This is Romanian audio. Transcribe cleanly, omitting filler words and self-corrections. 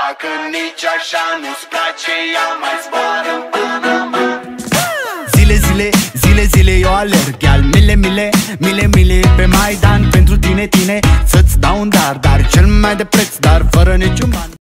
Dacă nici așa nu-ți place, ea mai zboară în Panama. Zile, zile, zile, zile eu alerg, iar mile, mile, mile, mile pe Maidan pentru tine, tine, să-ți dau un dar, dar cel mai de preț, dar fără niciun ban.